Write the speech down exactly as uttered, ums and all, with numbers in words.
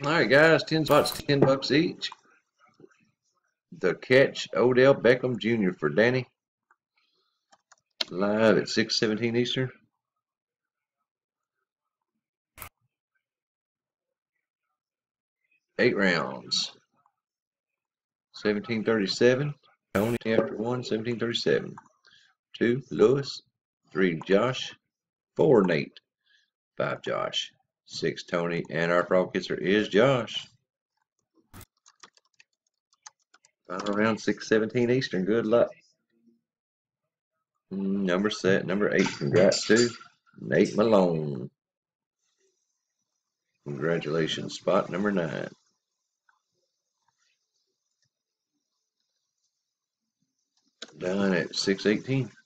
All right, guys, ten spots, ten bucks each. The catch, Odell Beckham Junior for Danny. Live at six seventeen Eastern. Eight rounds. seventeen thirty-seven. Tony after one, seventeen thirty-seven. Two, Lewis. Three, Josh. Four, Nate. Five, Josh. Six, Tony. And our frog kisser is Josh. Final round, six seventeen Eastern. Good luck. Number set, number eight. Congrats to Nate Malone. Congratulations. Spot number nine. Done at six eighteen.